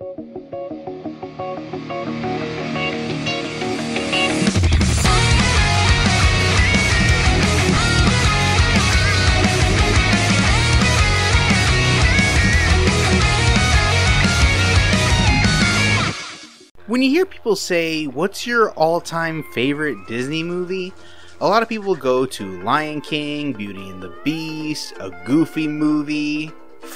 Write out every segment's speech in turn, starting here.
When you hear people say, what's your all-time favorite Disney movie? A lot of people go to Lion King, Beauty and the Beast, a Goofy movie,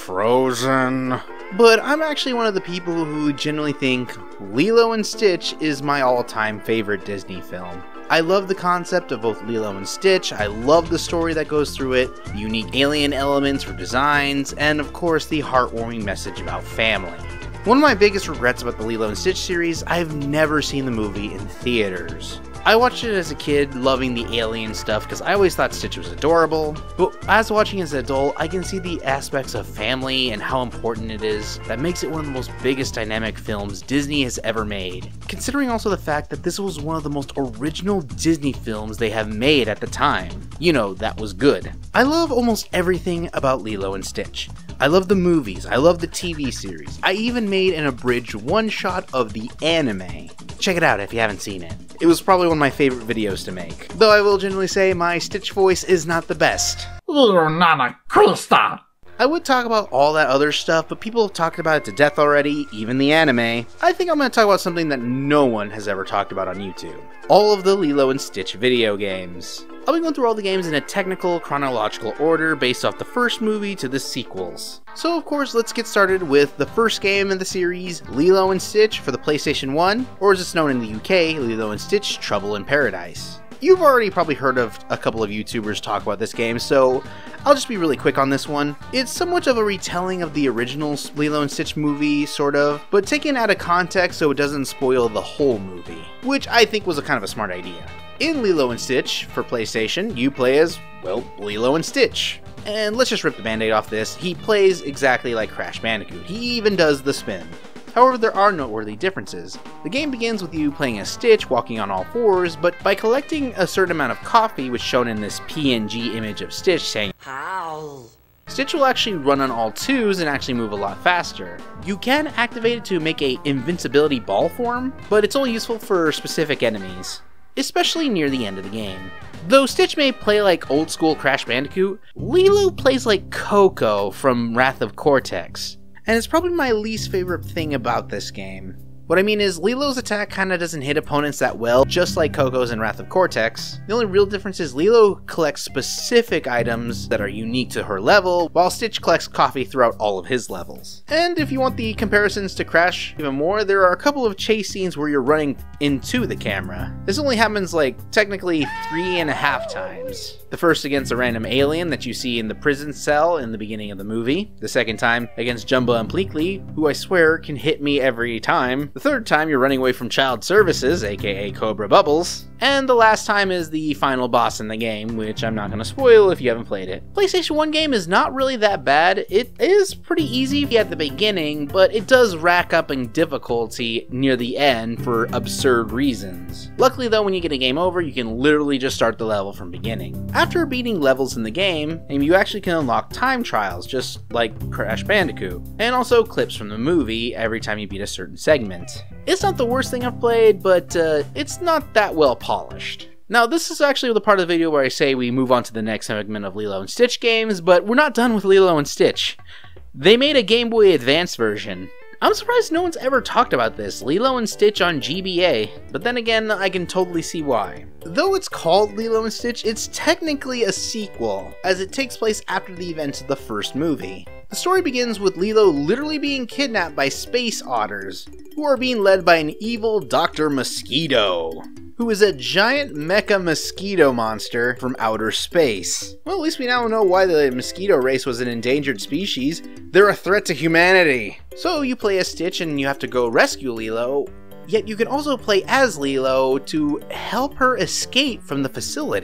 Frozen. But I'm actually one of the people who generally think Lilo and Stitch is my all-time favorite Disney film. I love the concept of both Lilo and Stitch, I love the story that goes through it, the unique alien elements or designs, and of course the heartwarming message about family. One of my biggest regrets about the Lilo & Stitch series, I've never seen the movie in theaters. I watched it as a kid, loving the alien stuff because I always thought Stitch was adorable, but as watching as an adult, I can see the aspects of family and how important it is that makes it one of the most biggest dynamic films Disney has ever made. Considering also the fact that this was one of the most original Disney films they have made at the time. You know, that was good. I love almost everything about Lilo & Stitch. I love the movies, I love the TV series. I even made an abridged one-shot of the anime. Check it out if you haven't seen it. It was probably one of my favorite videos to make. Though I will generally say my Stitch voice is not the best. You're not a crystal. I would talk about all that other stuff, but people have talked about it to death already, even the anime. I think I'm going to talk about something that no one has ever talked about on YouTube. All of the Lilo & Stitch video games. I'll be going through all the games in a technical, chronological order based off the first movie to the sequels. So of course, let's get started with the first game in the series, Lilo & Stitch for the PlayStation 1, or as it's known in the UK, Lilo & Stitch Trouble in Paradise. You've already probably heard of a couple of YouTubers talk about this game, so I'll just be really quick on this one. It's somewhat of a retelling of the original Lilo & Stitch movie, sort of, but taken out of context so it doesn't spoil the whole movie, which I think was a kind of a smart idea. In Lilo & Stitch for PlayStation, you play as, well, Lilo and Stitch. And let's just rip the band-aid off this, he plays exactly like Crash Bandicoot, he even does the spin. However, there are noteworthy differences. The game begins with you playing as Stitch, walking on all fours, but by collecting a certain amount of coffee, which is shown in this PNG image of Stitch saying, "How?" Stitch will actually run on all twos and actually move a lot faster. You can activate it to make a invincibility ball form, but it's only useful for specific enemies, especially near the end of the game. Though Stitch may play like old school Crash Bandicoot, Lilo plays like Coco from Wrath of Cortex. And it's probably my least favorite thing about this game. What I mean is, Lilo's attack kinda doesn't hit opponents that well, just like Coco's in Wrath of Cortex. The only real difference is Lilo collects specific items that are unique to her level, while Stitch collects coffee throughout all of his levels. And if you want the comparisons to Crash even more, there are a couple of chase scenes where you're running into the camera. This only happens like, technically 3.5 times. The first against a random alien that you see in the prison cell in the beginning of the movie. The second time against Jumbo and Pleakley, who I swear can hit me every time. The third time you're running away from Child Services, aka Cobra Bubbles. And the last time is the final boss in the game, which I'm not going to spoil if you haven't played it. PlayStation 1 game is not really that bad. It is pretty easy at the beginning, but it does rack up in difficulty near the end for absurd reasons. Luckily though, when you get a game over, you can literally just start the level from beginning. After beating levels in the game, you actually can unlock time trials, just like Crash Bandicoot, and also clips from the movie every time you beat a certain segment. It's not the worst thing I've played, but it's not that well polished. Now, this is actually the part of the video where I say we move on to the next segment of Lilo & Stitch games, but we're not done with Lilo & Stitch. They made a Game Boy Advance version. I'm surprised no one's ever talked about this, Lilo & Stitch on GBA, but then again, I can totally see why. Though it's called Lilo & Stitch, it's technically a sequel, as it takes place after the events of the first movie. The story begins with Lilo literally being kidnapped by space otters, who are being led by an evil Dr. Mosquito, who is a giant mecha mosquito monster from outer space. Well, at least we now know why the mosquito race was an endangered species. They're a threat to humanity. So you play as Stitch and you have to go rescue Lilo, yet you can also play as Lilo to help her escape from the facility.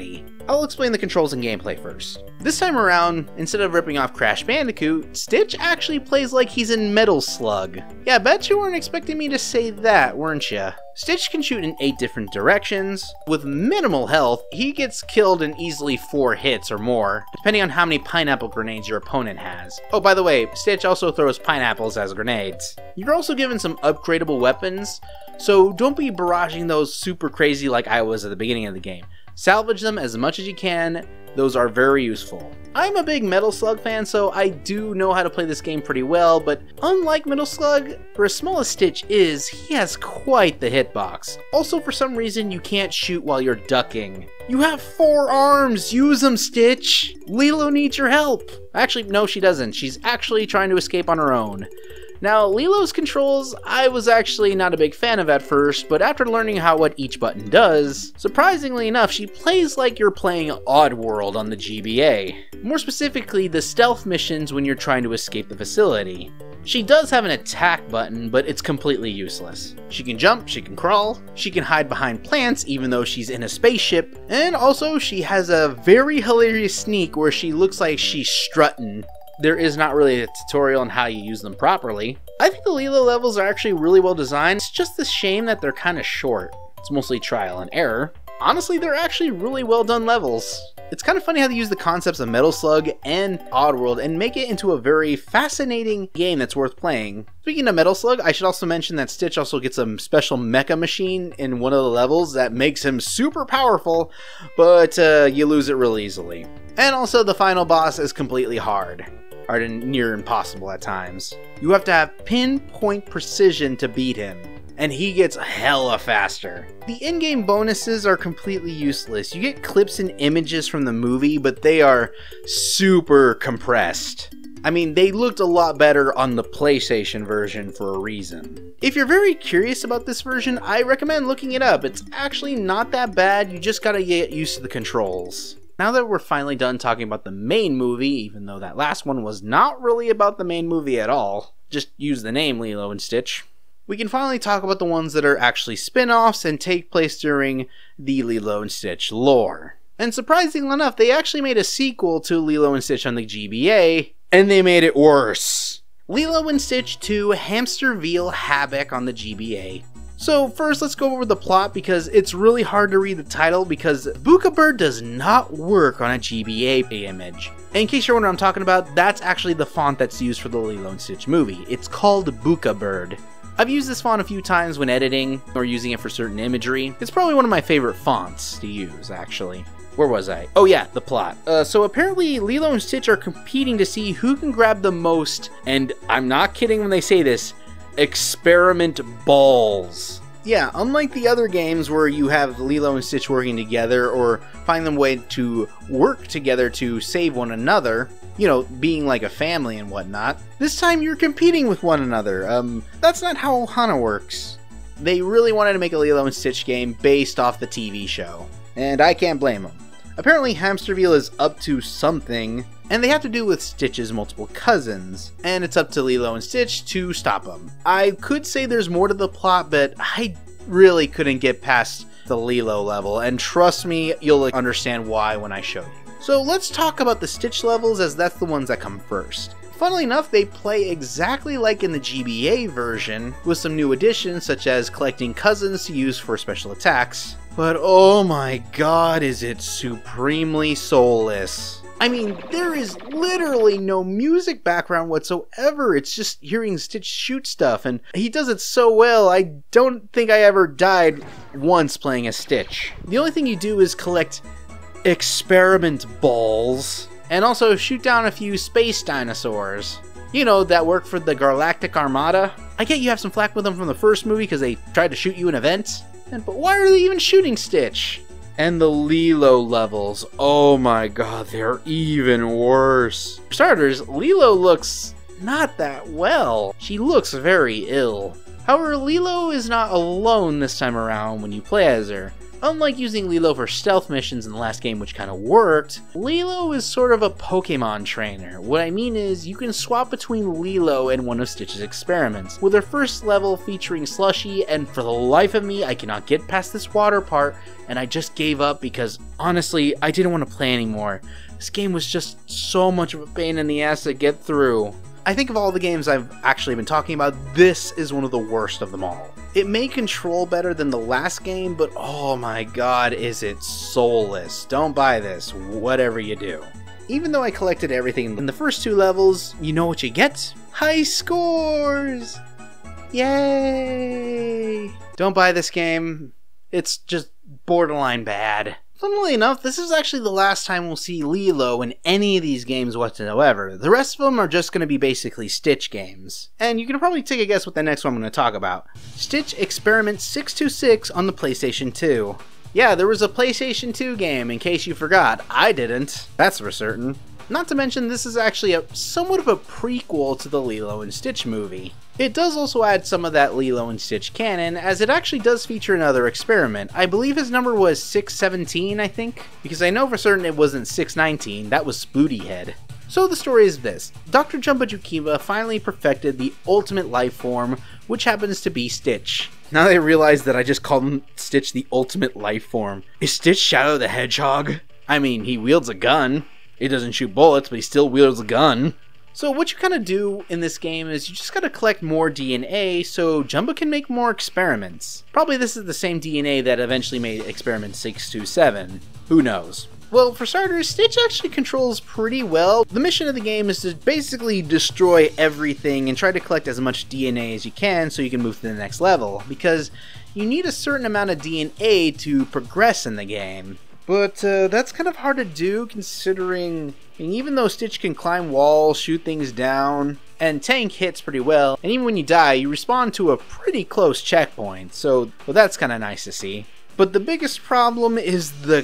I'll explain the controls and gameplay first. This time around, instead of ripping off Crash Bandicoot, Stitch actually plays like he's in Metal Slug. Yeah, bet you weren't expecting me to say that, weren't ya? Stitch can shoot in 8 different directions. With minimal health, he gets killed in easily 4 hits or more, depending on how many pineapple grenades your opponent has. Oh, by the way, Stitch also throws pineapples as grenades. You're also given some upgradable weapons, so don't be barraging those super crazy like I was at the beginning of the game. Salvage them as much as you can, those are very useful. I'm a big Metal Slug fan, so I do know how to play this game pretty well, but unlike Metal Slug, for as small as Stitch is, he has quite the hitbox. Also, for some reason, you can't shoot while you're ducking. You have 4 arms, use them, Stitch! Lilo needs your help! Actually, no, she doesn't. She's actually trying to escape on her own. Now, Lilo's controls, I was actually not a big fan of at first, but after learning what each button does, surprisingly enough, she plays like you're playing Oddworld on the GBA. More specifically, the stealth missions when you're trying to escape the facility. She does have an attack button, but it's completely useless. She can jump, she can crawl, she can hide behind plants even though she's in a spaceship, and also she has a very hilarious sneak where she looks like she's strutting. There is not really a tutorial on how you use them properly. I think the Lilo levels are actually really well designed. It's just a shame that they're kind of short. It's mostly trial and error. Honestly, they're actually really well done levels. It's kind of funny how they use the concepts of Metal Slug and Oddworld and make it into a very fascinating game that's worth playing. Speaking of Metal Slug, I should also mention that Stitch also gets a special mecha machine in one of the levels that makes him super powerful, but you lose it real easily. And also the final boss is completely hard and near impossible at times. You have to have pinpoint precision to beat him, and he gets hella faster. The in-game bonuses are completely useless. You get clips and images from the movie, but they are super compressed. I mean, they looked a lot better on the PlayStation version for a reason. If you're very curious about this version, I recommend looking it up. It's actually not that bad, you just gotta get used to the controls. Now that we're finally done talking about the main movie, even though that last one was not really about the main movie at all, just use the name Lilo and Stitch, we can finally talk about the ones that are actually spin-offs and take place during the Lilo and Stitch lore. And surprisingly enough, they actually made a sequel to Lilo and Stitch on the GBA, and they made it worse. Lilo and Stitch 2 Hamsterville Havoc on the GBA. So first, let's go over the plot because it's really hard to read the title because Bookabird does not work on a GBA image. And in case you're wondering what I'm talking about, that's actually the font that's used for the Lilo and Stitch movie. It's called Bookabird. I've used this font a few times when editing or using it for certain imagery. It's probably one of my favorite fonts to use, actually. Where was I? Oh yeah, the plot. So apparently Lilo and Stitch are competing to see who can grab the most, and I'm not kidding when they say this, experiment balls. Yeah, unlike the other games where you have Lilo and Stitch working together or find them a way to work together to save one another, you know, being like a family and whatnot, this time you're competing with one another. That's not how Ohana works. They really wanted to make a Lilo and Stitch game based off the TV show, and I can't blame them. Apparently Hamsterville is up to something, and they have to do with Stitch's multiple cousins, and it's up to Lilo and Stitch to stop them. I could say there's more to the plot, but I really couldn't get past the Lilo level, and trust me, you'll understand why when I show you. So let's talk about the Stitch levels, as that's the ones that come first. Funnily enough, they play exactly like in the GBA version, with some new additions such as collecting cousins to use for special attacks. But oh my god, is it supremely soulless. I mean, there is literally no music background whatsoever, it's just hearing Stitch shoot stuff, and he does it so well, I don't think I ever died once playing as Stitch. The only thing you do is collect experiment balls, and also shoot down a few space dinosaurs. You know, that work for the Galactic Armada. I get you have some flack with them from the first movie because they tried to shoot you in events, but why are they even shooting Stitch? And the Lilo levels, oh my god, they're even worse. For starters, Lilo looks not that well. She looks very ill. However, Lilo is not alone this time around when you play as her. Unlike using Lilo for stealth missions in the last game, which kind of worked, Lilo is sort of a Pokemon trainer. What I mean is, you can swap between Lilo and one of Stitch's experiments, with her first level featuring Slushy, and for the life of me, I cannot get past this water part, and I just gave up because, honestly, I didn't want to play anymore. This game was just so much of a pain in the ass to get through. I think of all the games I've actually been talking about, this is one of the worst of them all. It may control better than the last game, but oh my god, is it soulless. Don't buy this, whatever you do. Even though I collected everything in the first 2 levels, you know what you get? High scores! Yay! Don't buy this game. It's just borderline bad. Funnily enough, this is actually the last time we'll see Lilo in any of these games whatsoever. The rest of them are just going to be basically Stitch games. And you can probably take a guess what the next one I'm going to talk about. Stitch Experiment 626 on the PlayStation 2. Yeah, there was a PlayStation 2 game, in case you forgot. I didn't. That's for certain. Not to mention, this is actually somewhat of a prequel to the Lilo and Stitch movie. It does also add some of that Lilo and Stitch canon, as it actually does feature another experiment. I believe his number was 617, I think? Because I know for certain it wasn't 619, that was Spooty Head. So the story is this. Dr. Jumba-Jookiba finally perfected the ultimate life form, which happens to be Stitch. Now they realize that I just called Stitch the ultimate life form. Is Stitch Shadow the Hedgehog? I mean, he wields a gun. It doesn't shoot bullets, but he still wields a gun. So what you kind of do in this game is you just gotta collect more DNA so Jumba can make more experiments. Probably this is the same DNA that eventually made Experiment 627. Who knows? Well, for starters, Stitch actually controls pretty well. The mission of the game is to basically destroy everything and try to collect as much DNA as you can so you can move to the next level, because you need a certain amount of DNA to progress in the game. But that's kind of hard to do considering, even though Stitch can climb walls, shoot things down, and tank hits pretty well, and even when you die, you respawn to a pretty close checkpoint, so well, that's kind of nice to see. But the biggest problem is the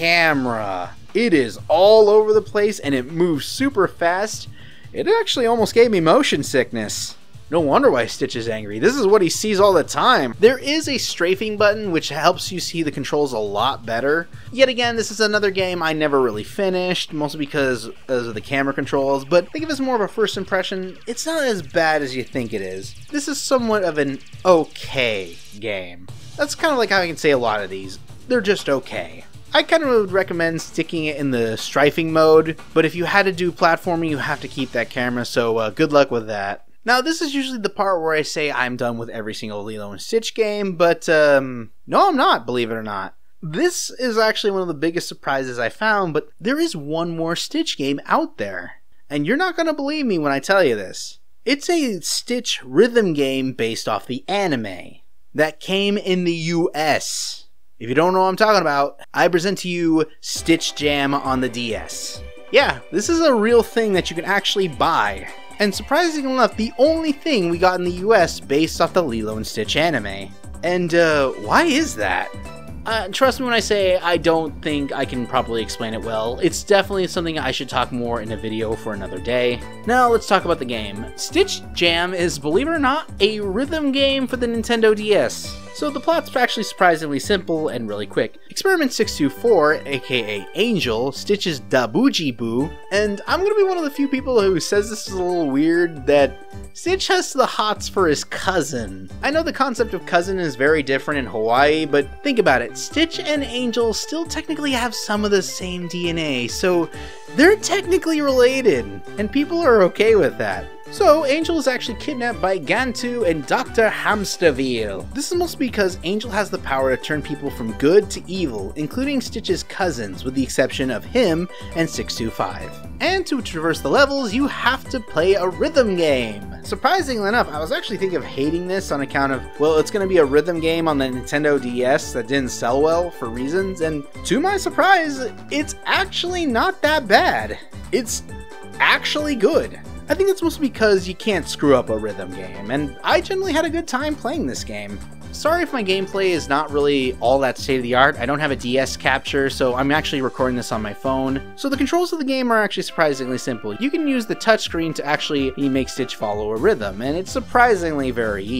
camera. It is all over the place and it moves super fast. It actually almost gave me motion sickness. No wonder why Stitch is angry. This is what he sees all the time. There is a strafing button which helps you see the controls a lot better. Yet again, this is another game I never really finished, mostly because of the camera controls, but I think of it as more of a first impression. It's not as bad as you think it is. This is somewhat of an okay game. That's kind of like how I can say a lot of these. They're just okay. I kind of would recommend sticking it in the strafing mode, but if you had to do platforming, you have to keep that camera, so good luck with that. Now, this is usually the part where I say I'm done with every single Lilo and Stitch game, but no, I'm not, believe it or not. This is actually one of the biggest surprises I found, but there is one more Stitch game out there. And you're not going to believe me when I tell you this. It's a Stitch rhythm game based off the anime that came in the US. If you don't know what I'm talking about, I present to you Stitch Jam on the DS. Yeah, this is a real thing that you can actually buy. And surprisingly enough, the only thing we got in the US based off the Lilo and Stitch anime. And why is that? Trust me when I say I don't think I can properly explain it well. It's definitely something I should talk more in a video for another day. Now let's talk about the game. Stitch Jam is, believe it or not, a rhythm game for the Nintendo DS. So the plot's actually surprisingly simple and really quick. Experiment 624, aka Angel, Stitch's Dabuji-Boo, and I'm gonna be one of the few people who says this is a little weird, that Stitch has the hots for his cousin. I know the concept of cousin is very different in Hawaii, but think about it. Stitch and Angel still technically have some of the same DNA, so they're technically related, and people are okay with that. So, Angel is actually kidnapped by Gantu and Dr. Hamsterville. This is mostly because Angel has the power to turn people from good to evil, including Stitch's cousins, with the exception of him and 625. And to traverse the levels, you have to play a rhythm game. Surprisingly enough, I was actually thinking of hating this on account of, well, it's going to be a rhythm game on the Nintendo DS that didn't sell well for reasons, and to my surprise, it's actually not that bad. It's actually good. I think that's mostly because you can't screw up a rhythm game, and I generally had a good time playing this game. Sorry if my gameplay is not really all that state-of-the-art. I don't have a DS capture, so I'm actually recording this on my phone. So the controls of the game are actually surprisingly simple. You can use the touchscreen to actually make Stitch follow a rhythm, and it's surprisingly very easy.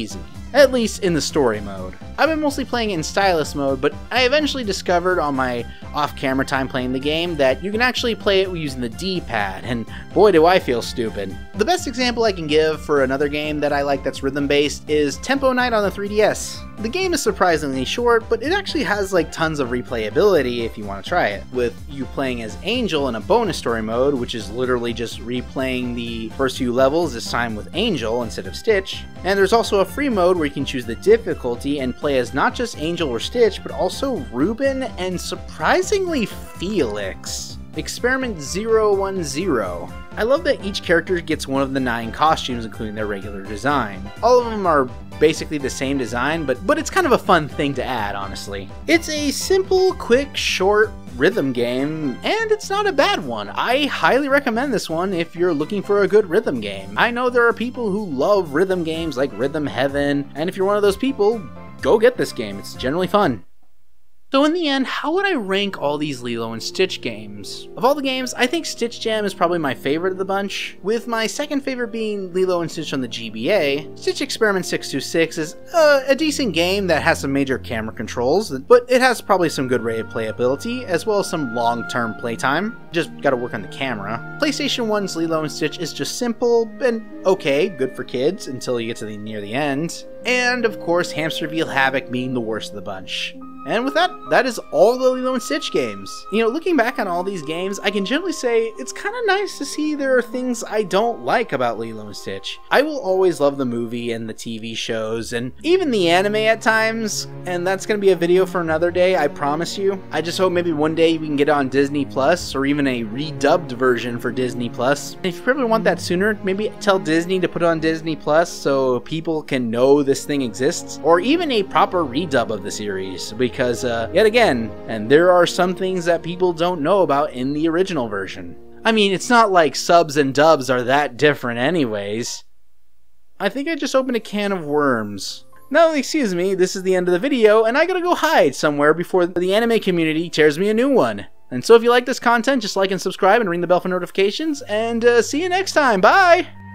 at least in the story mode. I've been mostly playing it in stylus mode, but I eventually discovered on my off-camera time playing the game that you can actually play it using the D-pad, and boy do I feel stupid. The best example I can give for another game that I like that's rhythm-based is Tempo Knight on the 3DS. The game is surprisingly short, but it actually has like tons of replayability if you want to try it, with you playing as Angel in a bonus story mode, which is literally just replaying the first few levels, this time with Angel instead of Stitch. And there's also a free mode where you can choose the difficulty and play as not just Angel or Stitch, but also Ruben and surprisingly Felix. Experiment 010. I love that each character gets one of the 9 costumes, including their regular design. All of them are basically the same design, but it's kind of a fun thing to add, honestly. It's a simple, quick, short rhythm game, and it's not a bad one. I highly recommend this one if you're looking for a good rhythm game. I know there are people who love rhythm games like Rhythm Heaven, and if you're one of those people, go get this game. It's generally fun. So in the end, how would I rank all these Lilo and Stitch games? Of all the games, I think Stitch Jam is probably my favorite of the bunch, with my second favorite being Lilo and Stitch on the GBA. Stitch Experiment 626 is a decent game that has some major camera controls, but it has probably some good replayability, as well as some long-term playtime. Just gotta work on the camera. PlayStation 1's Lilo and Stitch is just simple and okay, good for kids until you get to near the end. And of course, Hamsterville Havoc being the worst of the bunch. And with that, that is all the Lilo and Stitch games. You know, looking back on all these games, I can generally say it's kind of nice to see there are things I don't like about Lilo and Stitch. I will always love the movie and the TV shows, and even the anime at times, and that's going to be a video for another day, I promise you. I just hope maybe one day we can get it on Disney Plus, or even a redubbed version for Disney Plus. If you probably want that sooner, maybe tell Disney to put it on Disney Plus so people can know this thing exists, or even a proper redub of the series, because yet again, and there are some things that people don't know about in the original version. I mean, it's not like subs and dubs are that different anyways. I think I just opened a can of worms. No, excuse me, this is the end of the video, and I gotta go hide somewhere before the anime community tears me a new one. And so if you like this content, just like and subscribe and ring the bell for notifications, and see you next time, bye!